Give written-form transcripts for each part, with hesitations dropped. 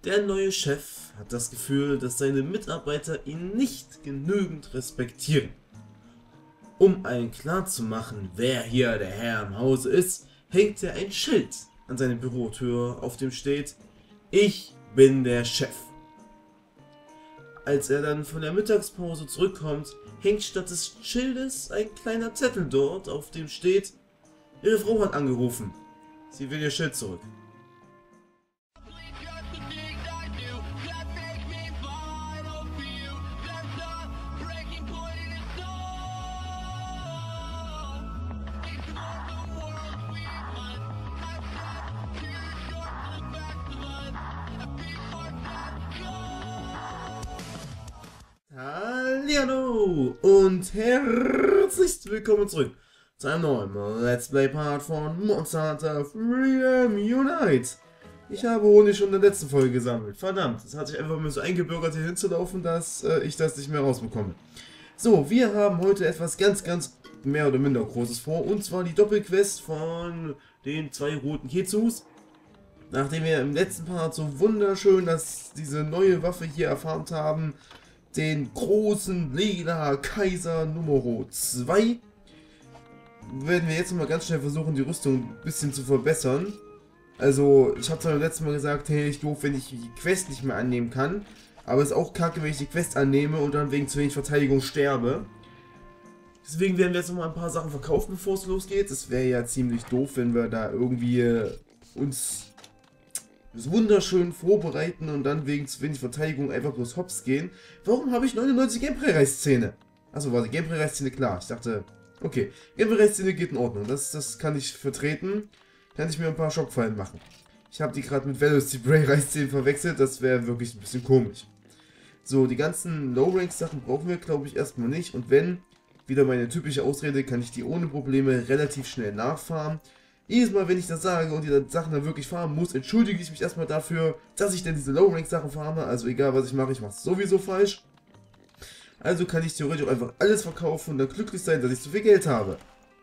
Der neue Chef hat das Gefühl, dass seine Mitarbeiter ihn nicht genügend respektieren. Um allen klarzumachen, wer hier der Herr im Hause ist, hängt er ein Schild an seine Bürotür, auf dem steht: Ich bin der Chef. Als er dann von der Mittagspause zurückkommt, hängt statt des Schildes ein kleiner Zettel dort, auf dem steht: Ihre Frau hat angerufen. Sie will ihr Schild zurück. Hallihallo und herzlich willkommen zurück zu einem neuen Let's Play Part von Monster Hunter Freedom Unite. Ich habe Honig schon in der letzten Folge gesammelt. Verdammt, es hat sich einfach mal so eingebürgert, hier hinzulaufen, dass ich das nicht mehr rausbekomme. So, wir haben heute etwas ganz mehr oder minder Großes vor, und zwar die Doppelquest von den zwei roten Ketsus. Nachdem wir im letzten Part so wunderschön diese neue Waffe hier erfahren haben, den großen lila Kaiser Nummer 2, werden wir jetzt mal ganz schnell versuchen, die Rüstung ein bisschen zu verbessern. Also, ich habe zwar beim letzten Mal gesagt, hey, ich doof, wenn ich die Quest nicht mehr annehmen kann, aber es ist auch kacke, wenn ich die Quest annehme und dann wegen zu wenig Verteidigung sterbe. Deswegen werden wir jetzt noch mal ein paar Sachen verkaufen, bevor es losgeht. Es wäre ja ziemlich doof, wenn wir da irgendwie uns wunderschön vorbereiten und dann wegen zu wenig Verteidigung einfach bloß hops gehen. Warum habe ich 99 Gameplay-Reisszene? Achso, war die Gameplay-Reisszene klar. Ich dachte, okay, Gameplay-Reisszene geht in Ordnung. Das kann ich vertreten. Kann ich mir ein paar Schockfallen machen. Ich habe die gerade mit Velocity-Reisszenen verwechselt. Das wäre wirklich ein bisschen komisch. So, die ganzen Low-Rank-Sachen brauchen wir, glaube ich, erstmal nicht. Und wenn, wieder meine typische Ausrede, kann ich die ohne Probleme relativ schnell nachfarmen. Jedes Mal, wenn ich das sage und die Sachen dann wirklich farmen muss, entschuldige ich mich erstmal dafür, dass ich denn diese Low-Rank-Sachen farme. Also egal, was ich mache es sowieso falsch. Also kann ich theoretisch auch einfach alles verkaufen und dann glücklich sein, dass ich so viel Geld habe.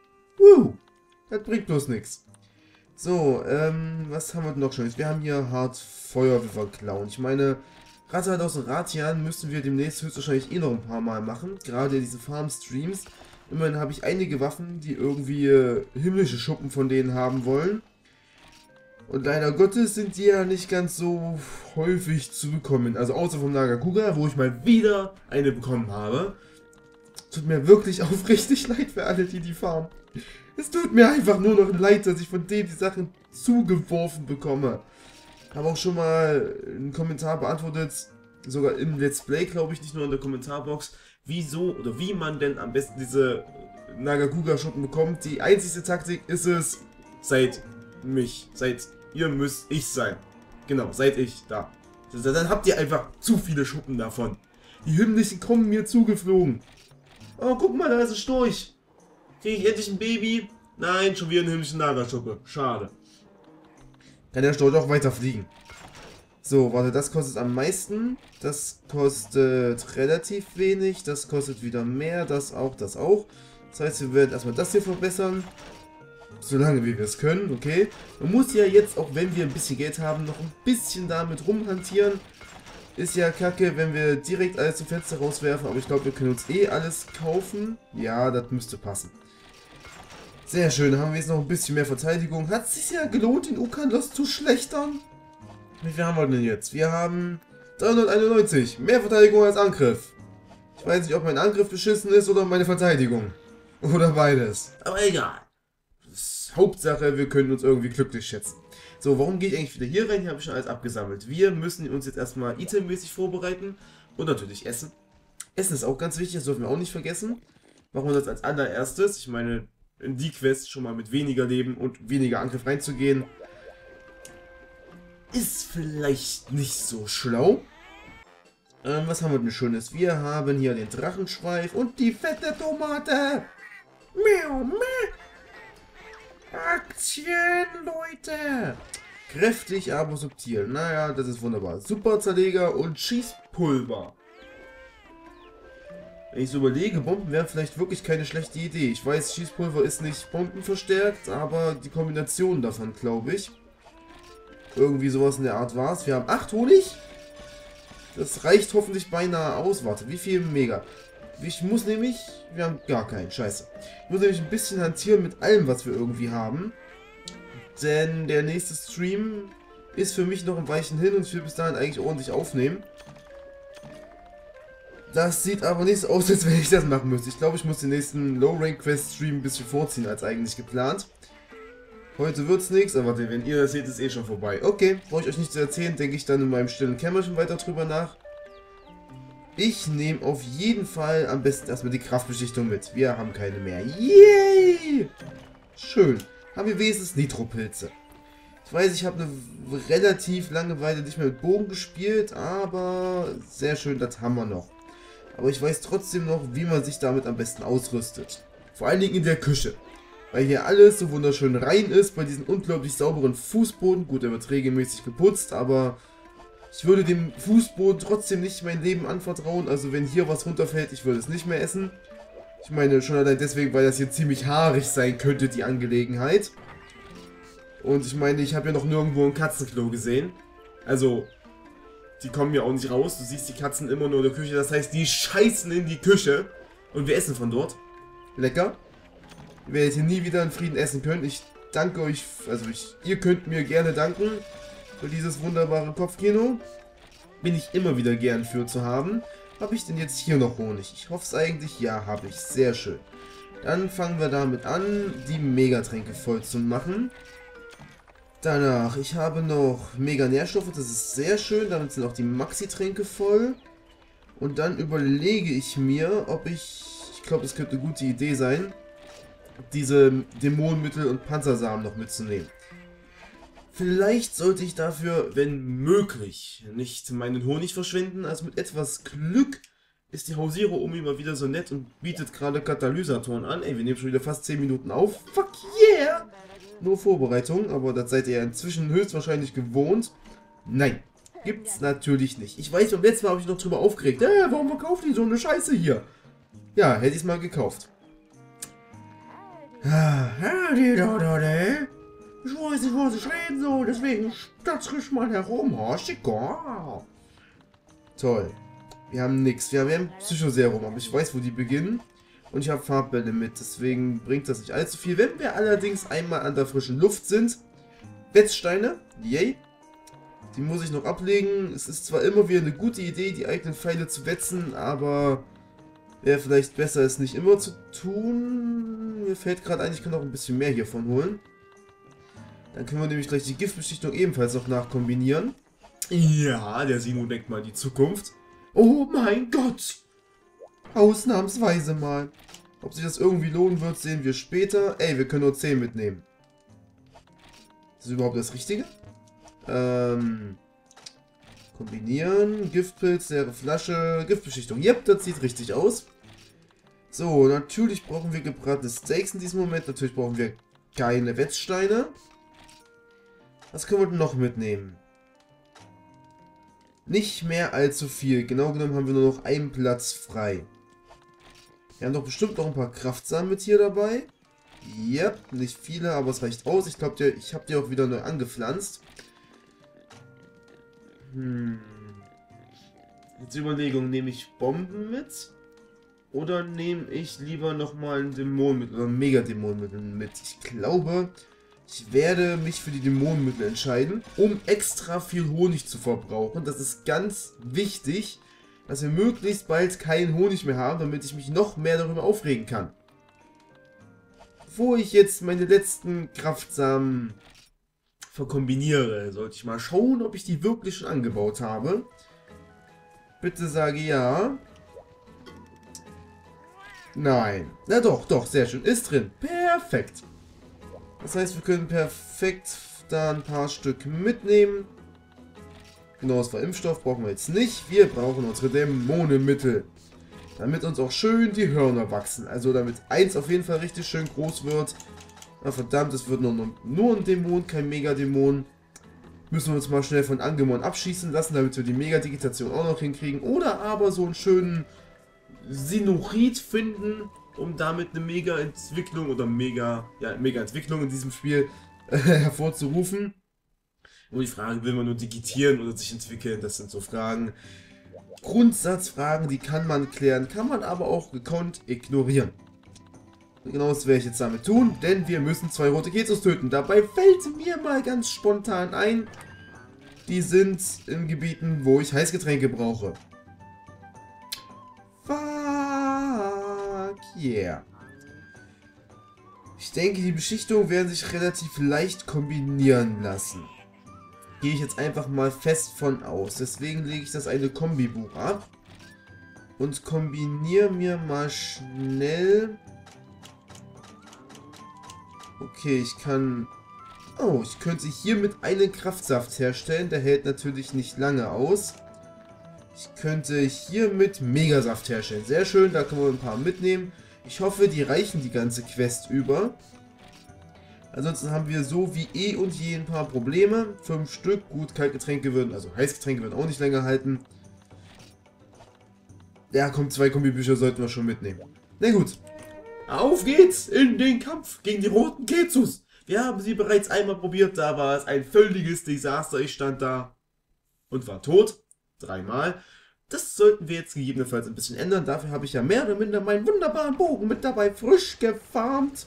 Das bringt bloß nichts. So, was haben wir denn noch schon? Wir haben hier hart Feuerwerfer klauen. Ich meine, Ratte aus dem Ratian müssen wir demnächst höchstwahrscheinlich noch ein paar Mal machen. Gerade diese Farm-Streams. Immerhin habe ich einige Waffen, die irgendwie himmlische Schuppen von denen haben wollen. Und leider Gottes sind die ja nicht ganz so häufig zu bekommen. Also außer vom Nagakuga, wo ich mal wieder eine bekommen habe. Tut mir wirklich aufrichtig leid für alle, die farmen. Es tut mir einfach nur noch leid, dass ich von denen die Sachen zugeworfen bekomme. Habe auch schon mal einen Kommentar beantwortet, sogar im Let's Play, glaube ich, nicht nur in der Kommentarbox, wieso oder wie man denn am besten diese Nagakuga-Schuppen bekommt. Die einzige Taktik ist es, seid ihr müsst ich sein. Genau, seid ich da. Dann habt ihr einfach zu viele Schuppen davon. Die himmlischen kommen mir zugeflogen. Oh, guck mal, da ist ein Storch. Kriege ich endlich ein Baby? Nein, schon wieder eine himmlische Nagaschuppe. Schade. Kann der Storch auch weiter fliegen. So, warte, das kostet am meisten. Das kostet relativ wenig. Das kostet wieder mehr. Das auch, das auch. Das heißt, wir werden erstmal das hier verbessern. Solange wie wir es können, okay. Man muss ja jetzt, auch wenn wir ein bisschen Geld haben, noch ein bisschen damit rumhantieren. Ist ja kacke, wenn wir direkt alles zum Fenster rauswerfen. Aber ich glaube, wir können uns alles kaufen. Ja, das müsste passen. Sehr schön, haben wir jetzt noch ein bisschen mehr Verteidigung. Hat es sich ja gelohnt, den Ukanlos zu schlechtern? Wie viel haben wir denn jetzt? Wir haben 391. Mehr Verteidigung als Angriff. Ich weiß nicht, ob mein Angriff beschissen ist oder meine Verteidigung. Oder beides. Aber egal. Hauptsache, wir können uns irgendwie glücklich schätzen. So, warum gehe ich eigentlich wieder hier rein? Hier habe ich schon alles abgesammelt. Wir müssen uns jetzt erstmal itemmäßig vorbereiten. Und natürlich essen. Essen ist auch ganz wichtig, das dürfen wir auch nicht vergessen. Machen wir das als allererstes. Ich meine, in die Quest schon mal mit weniger Leben und weniger Angriff reinzugehen, ist vielleicht nicht so schlau. Was haben wir denn Schönes? Wir haben hier den Drachenschweif und die fette Tomate. Miau, miau. Aktien, Leute. Kräftig, aber subtil. Naja, das ist wunderbar. Superzerleger und Schießpulver. Wenn ich so überlege, Bomben wären vielleicht wirklich keine schlechte Idee. Ich weiß, Schießpulver ist nicht bombenverstärkt, aber die Kombination davon, glaube ich. Irgendwie sowas in der Art war es. Wir haben 8 Honig. Das reicht hoffentlich beinahe aus. Warte, wie viel Mega? Ich muss nämlich... Wir haben gar keinen. Scheiße. Ich muss nämlich ein bisschen hantieren mit allem, was wir irgendwie haben. Denn der nächste Stream ist für mich noch ein Weilchen hin und ich will bis dahin eigentlich ordentlich aufnehmen. Das sieht aber nicht so aus, als wenn ich das machen müsste. Ich glaube, ich muss den nächsten Low-Rank-Quest-Stream ein bisschen vorziehen als eigentlich geplant. Heute wird's nichts, aber wenn ihr das seht, ist eh schon vorbei. Okay, brauche ich euch nicht zu erzählen, denke ich dann in meinem stillen Kämmerchen weiter drüber nach. Ich nehme auf jeden Fall am besten erstmal die Kraftbeschichtung mit. Wir haben keine mehr. Yay! Schön. Haben wir wenigstens Nitropilze. Ich weiß, ich habe eine relativ lange Weile nicht mehr mit Bogen gespielt, aber sehr schön, das haben wir noch. Aber ich weiß trotzdem noch, wie man sich damit am besten ausrüstet. Vor allen Dingen in der Küche. Weil hier alles so wunderschön rein ist, bei diesem unglaublich sauberen Fußboden. Gut, er wird regelmäßig geputzt, aber ich würde dem Fußboden trotzdem nicht mein Leben anvertrauen. Also wenn hier was runterfällt, ich würde es nicht mehr essen. Ich meine, schon allein deswegen, weil das hier ziemlich haarig sein könnte, die Angelegenheit. Und ich meine, ich habe ja noch nirgendwo ein Katzenklo gesehen. Also, die kommen ja auch nicht raus. Du siehst die Katzen immer nur in der Küche. Das heißt, die scheißen in die Küche. Und wir essen von dort. Lecker. Ihr werdet hier nie wieder in Frieden essen können. Ich danke euch, also ihr könnt mir gerne danken für dieses wunderbare Kopfkino. Bin ich immer wieder gern für zu haben. Habe ich denn jetzt hier noch Honig? Ich hoffe es eigentlich. Ja, habe ich. Sehr schön. Dann fangen wir damit an, die Megatränke voll zu machen. Danach, ich habe noch Mega-Nährstoffe. Das ist sehr schön. Damit sind auch die Maxi-Tränke voll. Und dann überlege ich mir, ob ich glaube, es könnte eine gute Idee sein, diese Dämonenmittel und Panzersamen noch mitzunehmen. Vielleicht sollte ich dafür, wenn möglich, nicht meinen Honig verschwenden. Also mit etwas Glück ist die Hausiro Omi mal wieder so nett und bietet gerade Katalysatoren an. Ey, wir nehmen schon wieder fast 10 Minuten auf. Fuck yeah! Nur Vorbereitung, aber das seid ihr ja inzwischen höchstwahrscheinlich gewohnt. Nein, gibt's natürlich nicht. Ich weiß, beim letzten Mal habe ich noch drüber aufgeregt. Warum verkauft die so eine Scheiße hier? Ja, hätte ich es mal gekauft. Ich weiß nicht, was ich reden soll, deswegen statsch ich mal herum. Toll. Wir haben nichts. Wir haben Psychoserum, aber ich weiß, wo die beginnen. Und ich habe Farbbälle mit, deswegen bringt das nicht allzu viel. Wenn wir allerdings einmal an der frischen Luft sind, Wetzsteine, yay. Die muss ich noch ablegen. Es ist zwar immer wieder eine gute Idee, die eigenen Pfeile zu wetzen, aber wäre vielleicht besser, es nicht immer zu tun. Mir fällt gerade ein, ich kann noch ein bisschen mehr hiervon holen. Dann können wir nämlich gleich die Giftbeschichtung ebenfalls noch nachkombinieren. Ja, der Sino denkt mal an die Zukunft. Oh mein Gott! Ausnahmsweise mal. Ob sich das irgendwie lohnen wird, sehen wir später. Ey, wir können nur 10 mitnehmen. Ist das überhaupt das Richtige? Kombinieren. Giftpilz, leere Flasche, Giftbeschichtung. Yep, das sieht richtig aus. So, natürlich brauchen wir gebratene Steaks in diesem Moment. Natürlich brauchen wir keine Wetzsteine. Was können wir denn noch mitnehmen? Nicht mehr allzu viel. Genau genommen haben wir nur noch einen Platz frei. Wir haben doch bestimmt noch ein paar Kraftsamen mit hier dabei. Yep, nicht viele, aber es reicht aus. Ich glaube, ich habe die auch wieder neu angepflanzt. Jetzt Überlegung, nehme ich Bomben mit? Oder nehme ich lieber nochmal ein Dämonenmittel oder ein Mega-Dämonenmittel mit? Ich glaube, ich werde mich für die Dämonenmittel entscheiden, um extra viel Honig zu verbrauchen. Das ist ganz wichtig, dass wir möglichst bald keinen Honig mehr haben, damit ich mich noch mehr darüber aufregen kann. Bevor ich jetzt meine letzten Kraftsamen verkombiniere, sollte ich mal schauen, ob ich die wirklich schon angebaut habe. Bitte sage ja. Nein. Na doch, doch, sehr schön. Ist drin. Perfekt. Das heißt, wir können perfekt da ein paar Stück mitnehmen. Genaues war Impfstoff, brauchen wir jetzt nicht. Wir brauchen unsere Dämonenmittel. Damit uns auch schön die Hörner wachsen. Also damit eins auf jeden Fall richtig schön groß wird. Na verdammt, es wird nur ein Dämon, kein Megadämon. Müssen wir uns mal schnell von Angemon abschießen lassen, damit wir die Mega-Digitation auch noch hinkriegen. Oder aber so einen schönen Sinorit finden, um damit eine Mega-Entwicklung oder Mega-Entwicklung in diesem Spiel hervorzurufen. Nur die Frage, will man nur digitieren oder sich entwickeln? Das sind so Fragen, Grundsatzfragen, die kann man klären, kann man aber auch gekonnt ignorieren. Genau das werde ich jetzt damit tun, denn wir müssen 2 rote Kezos töten. Dabei fällt mir mal ganz spontan ein, die sind in Gebieten, wo ich Heißgetränke brauche. Fuck yeah. Ich denke, die Beschichtungen werden sich relativ leicht kombinieren lassen. Gehe ich jetzt einfach mal fest von aus. Deswegen lege ich das eine Kombibuch ab. Und kombiniere mir mal schnell... Okay, ich kann... Oh, ich könnte hiermit einen Kraftsaft herstellen. Der hält natürlich nicht lange aus. Ich könnte hiermit Megasaft herstellen. Sehr schön, da können wir ein paar mitnehmen. Ich hoffe, die reichen die ganze Quest über. Ansonsten haben wir so wie eh und je ein paar Probleme. 5 Stück. Gut, Kaltgetränke würden, also Heißgetränke würden auch nicht länger halten. Ja, komm, 2 Kombibücher sollten wir schon mitnehmen. Na gut. Auf geht's in den Kampf gegen die roten Kezos. Wir haben sie bereits einmal probiert, da war es ein völliges Desaster. Ich stand da und war tot. 3-mal. Das sollten wir jetzt gegebenenfalls ein bisschen ändern. Dafür habe ich ja mehr oder minder meinen wunderbaren Bogen mit dabei frisch gefarmt.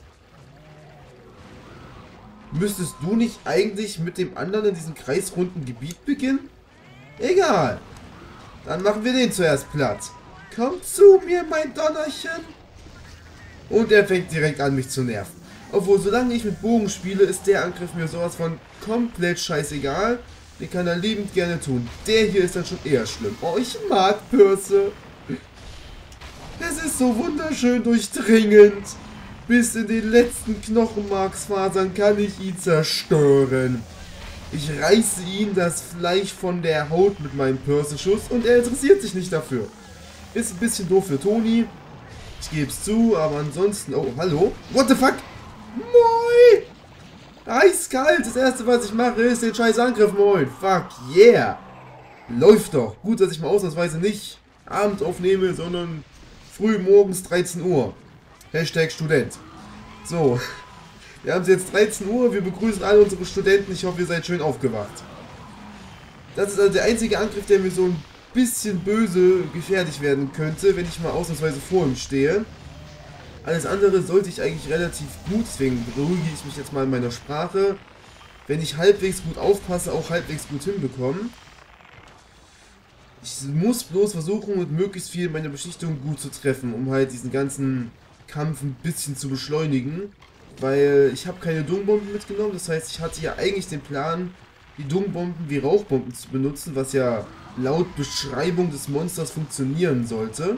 Müsstest du nicht eigentlich mit dem anderen in diesem kreisrunden Gebiet beginnen? Egal. Dann machen wir den zuerst platt. Komm zu mir, mein Donnerchen. Und er fängt direkt an, mich zu nerven. Obwohl, solange ich mit Bogen spiele, ist der Angriff mir sowas von komplett scheißegal. Den kann er liebend gerne tun. Der hier ist dann schon eher schlimm. Oh, ich mag Pürse. Es ist so wunderschön durchdringend. Bis in den letzten Knochenmarksfasern kann ich ihn zerstören. Ich reiße ihm das Fleisch von der Haut mit meinem Pürseschuss und er interessiert sich nicht dafür. Ist ein bisschen doof für Toni. Ich gebe es zu, aber ansonsten... Oh, hallo? What the fuck? Moin! Eiskalt! Das erste, was ich mache, ist den scheiß Angriff, moin. Fuck yeah! Läuft doch. Gut, dass ich mal ausnahmsweise nicht Abend aufnehme, sondern früh morgens 13 Uhr. Hashtag Student. So. Wir haben es jetzt 13 Uhr. Wir begrüßen alle unsere Studenten. Ich hoffe, ihr seid schön aufgewacht. Das ist also der einzige Angriff, der mir so ein bisschen böse gefährlich werden könnte, wenn ich mal ausnahmsweise vor ihm stehe. Alles andere sollte ich eigentlich relativ gut, deswegen beruhige ich mich jetzt mal in meiner Sprache, wenn ich halbwegs gut aufpasse, auch halbwegs gut hinbekommen. Ich muss bloß versuchen, mit möglichst viel meine Beschichtung gut zu treffen, um halt diesen ganzen Kampf ein bisschen zu beschleunigen, weil ich habe keine Dungbomben mitgenommen, das heißt, ich hatte ja eigentlich den Plan, die Dungbomben wie Rauchbomben zu benutzen, was ja laut Beschreibung des Monsters funktionieren sollte.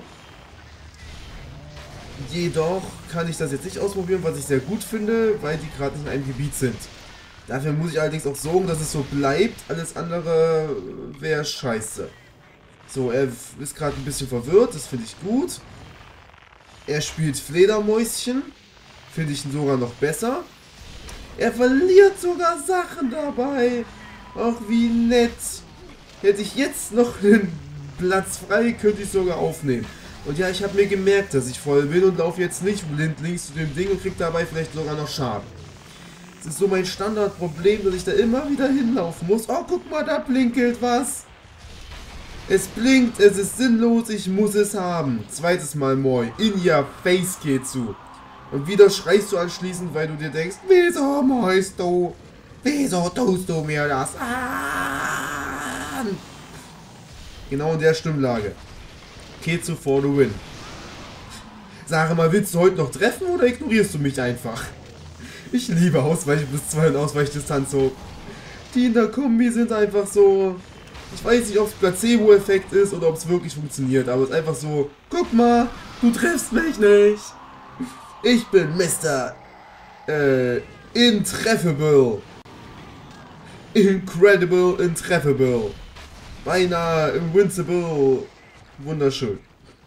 Jedoch kann ich das jetzt nicht ausprobieren, was ich sehr gut finde, weil die gerade nicht in einem Gebiet sind. Dafür muss ich allerdings auch sorgen, dass es so bleibt, alles andere wäre scheiße. So, er ist gerade ein bisschen verwirrt, das finde ich gut. Er spielt Fledermäuschen, finde ich sogar noch besser. Er verliert sogar Sachen dabei. Ach, wie nett. Hätte ich jetzt noch einen Platz frei, könnte ich sogar aufnehmen. Und ja, ich habe mir gemerkt, dass ich voll bin und laufe jetzt nicht blindlings zu dem Ding und kriege dabei vielleicht sogar noch Schaden. Das ist so mein Standardproblem, dass ich da immer wieder hinlaufen muss. Oh, guck mal, da blinkelt was. Es blinkt, es ist sinnlos, ich muss es haben. Zweites Mal Moi, in your face geht zu. Und wieder schreist du anschließend, weil du dir denkst, wieso moist du? Wieso tust du mir das an? Genau in der Stimmlage. Kezu for the win. Sag mal, willst du heute noch treffen oder ignorierst du mich einfach? Ich liebe Ausweichen bis 2 und Ausweichdistanz so. Die in der Kombi sind einfach so... Ich weiß nicht, ob es Placebo-Effekt ist oder ob es wirklich funktioniert, aber es ist einfach so... Guck mal, du triffst mich nicht. Ich bin Mr. Intreffable. Incredible Intreffable. Beinahe Invincible. Wunderschön.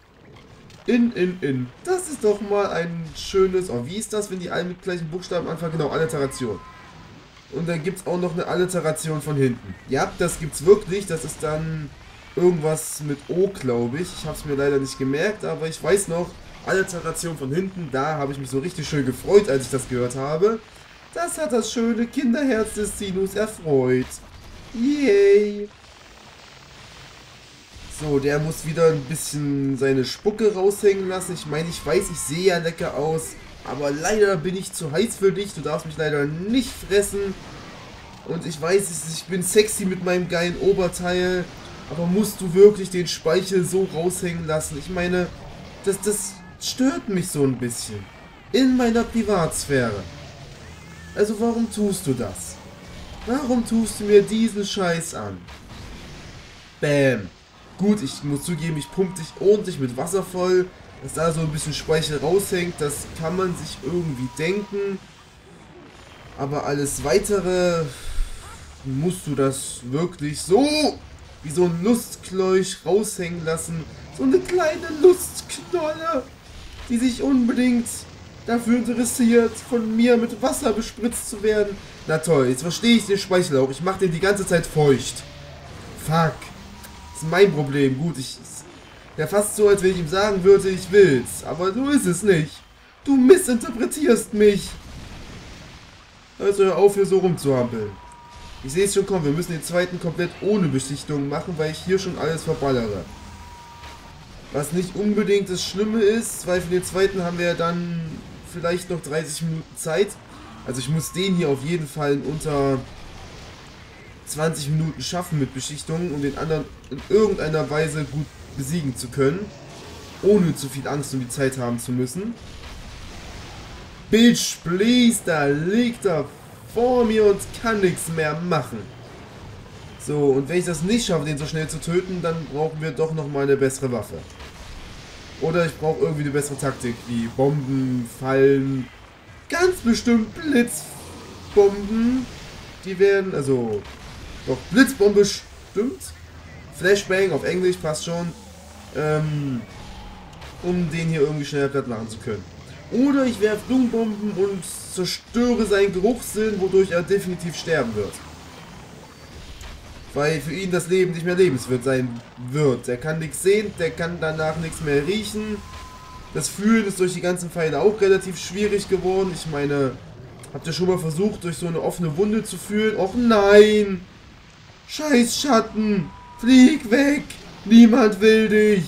In. Das ist doch mal ein schönes... Oh, wie ist das, wenn die alle mit gleichen Buchstaben anfangen? Genau, Alliteration. Und dann gibt es auch noch eine Alliteration von hinten. Ja, das gibt's wirklich. Das ist dann irgendwas mit O, glaube ich. Ich habe es mir leider nicht gemerkt, aber ich weiß noch, Alliteration von hinten, da habe ich mich so richtig schön gefreut, als ich das gehört habe. Das hat das schöne Kinderherz des Sinus erfreut. Yay! So, der muss wieder ein bisschen seine Spucke raushängen lassen. Ich meine, ich weiß, ich sehe ja lecker aus. Aber leider bin ich zu heiß für dich. Du darfst mich leider nicht fressen. Und ich weiß, ich bin sexy mit meinem geilen Oberteil. Aber musst du wirklich den Speichel so raushängen lassen? Ich meine, das stört mich so ein bisschen. In meiner Privatsphäre. Also warum tust du das? Warum tust du mir diesen Scheiß an? Bäm. Gut, ich muss zugeben, ich pumpe dich ordentlich mit Wasser voll. Dass da so ein bisschen Speichel raushängt, das kann man sich irgendwie denken. Aber alles Weitere musst du das wirklich so wie so ein Lustkläusch raushängen lassen. So eine kleine Lustknolle, die sich unbedingt dafür interessiert, von mir mit Wasser bespritzt zu werden. Na toll, jetzt verstehe ich den Speichel auch. Ich mache den die ganze Zeit feucht. Fuck. Das ist mein Problem. Gut, ja, fast so, als wenn ich ihm sagen würde, ich will's. Aber so ist es nicht. Du missinterpretierst mich. Also hör auf, hier so rumzuhampeln. Ich sehe es schon kommen. Wir müssen den zweiten komplett ohne Beschichtung machen, weil ich hier schon alles verballere. Was nicht unbedingt das Schlimme ist, weil für den zweiten haben wir ja dann vielleicht noch 30 Minuten Zeit. Also ich muss den hier auf jeden Fall in unter 20 Minuten schaffen mit Beschichtung, um den anderen in irgendeiner Weise gut besiegen zu können, ohne zu viel Angst um die Zeit haben zu müssen. Bitch, please, da liegt er vor mir und kann nichts mehr machen. So, und wenn ich das nicht schaffe, den so schnell zu töten, dann brauchen wir doch nochmal eine bessere Waffe. Oder ich brauche irgendwie eine bessere Taktik, wie Bomben, Fallen, ganz bestimmt Blitzbomben. Die werden, also, doch Blitzbombe stimmt. Flashbang auf Englisch passt schon. Um den hier irgendwie schneller platt machen zu können. Oder ich werfe Blumenbomben und zerstöre seinen Geruchssinn, wodurch er definitiv sterben wird. Weil für ihn das Leben nicht mehr lebenswert sein wird. Er kann nichts sehen, der kann danach nichts mehr riechen. Das Fühlen ist durch die ganzen Pfeile auch relativ schwierig geworden. Ich meine, habt ihr schon mal versucht, durch so eine offene Wunde zu fühlen? Och nein! Scheiß Schatten! Flieg weg! Niemand will dich!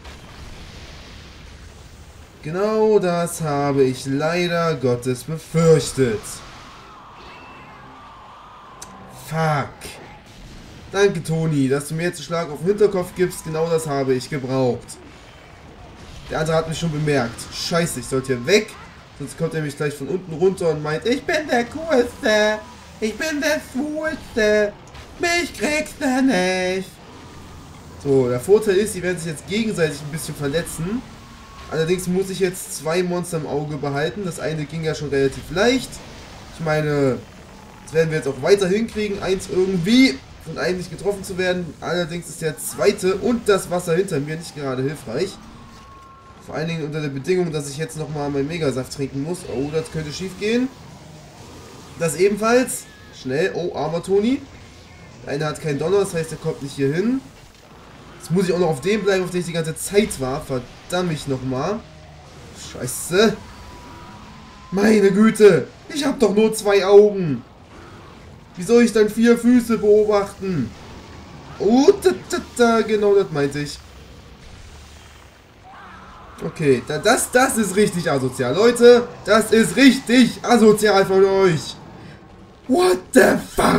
Genau das habe ich leider Gottes befürchtet. Fuck. Danke, Toni, dass du mir jetzt einen Schlag auf den Hinterkopf gibst. Genau das habe ich gebraucht. Der andere hat mich schon bemerkt. Scheiße, ich sollte hier weg. Sonst kommt er mich gleich von unten runter und meint, ich bin der Coolste. Ich bin der Coolste. Mich kriegst du nicht. So, der Vorteil ist, die werden sich jetzt gegenseitig ein bisschen verletzen. Allerdings muss ich jetzt zwei Monster im Auge behalten. Das eine ging ja schon relativ leicht. Ich meine, das werden wir jetzt auch weiter hinkriegen, eins irgendwie von einem nicht getroffen zu werden. Allerdings ist der zweite und das Wasser hinter mir nicht gerade hilfreich. Vor allen Dingen unter der Bedingung, dass ich jetzt nochmal meinen Megasaft trinken muss. Oh, das könnte schief gehen. Das ebenfalls. Schnell. Oh, armer Toni. Der eine hat keinen Donner, das heißt, er kommt nicht hier hin. Jetzt muss ich auch noch auf dem bleiben, auf dem ich die ganze Zeit war. Verdammt mich nochmal. Scheiße. Meine Güte. Ich habe doch nur 2 Augen. Wie soll ich dann 4 Füße beobachten? Oh, genau das meinte ich. Okay, das ist richtig asozial, Leute. Das ist richtig asozial von euch. What the fuck?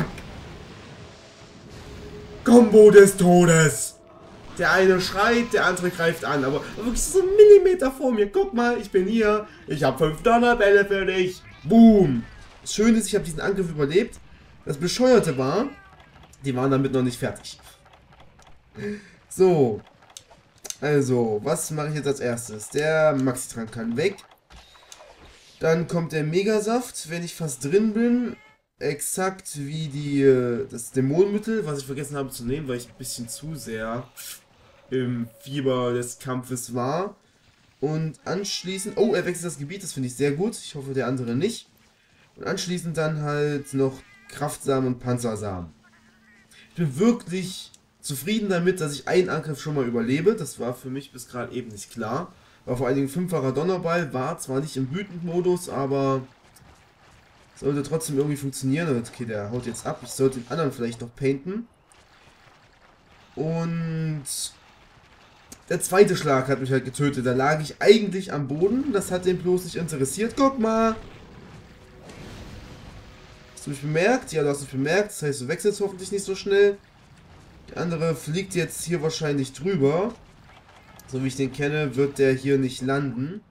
Kombo des Todes. Der eine schreit, der andere greift an, aber wirklich so einen Millimeter vor mir. Guck mal, ich bin hier. Ich habe 5 Donnerbälle für dich. Boom. Das Schöne ist, ich habe diesen Angriff überlebt. Das Bescheuerte war, die waren damit noch nicht fertig. So. Also, was mache ich jetzt als erstes? Der Maxi-Trank kann weg. Dann kommt der Megasaft, wenn ich fast drin bin. Exakt wie das Dämonenmittel, was ich vergessen habe zu nehmen, weil ich ein bisschen zu sehr im Fieber des Kampfes war. Und anschließend... Oh, er wechselt das Gebiet, das finde ich sehr gut. Ich hoffe, der andere nicht. Und anschließend dann halt noch Kraftsamen und Panzersamen. Ich bin wirklich zufrieden damit, dass ich einen Angriff schon mal überlebe. Das war für mich bis gerade eben nicht klar. War vor allen Dingen 5-facher Donnerball, war zwar nicht im Wütendmodus, aber Sollte trotzdem irgendwie funktionieren. Okay, der haut jetzt ab. Ich sollte den anderen vielleicht noch painten. Und der zweite Schlag hat mich halt getötet. Da lag ich eigentlich am Boden. Das hat den bloß nicht interessiert. Guck mal. Hast du mich bemerkt? Ja, du hast mich bemerkt. Das heißt, du wechselst hoffentlich nicht so schnell. Der andere fliegt jetzt hier wahrscheinlich drüber. So wie ich den kenne, wird der hier nicht landen.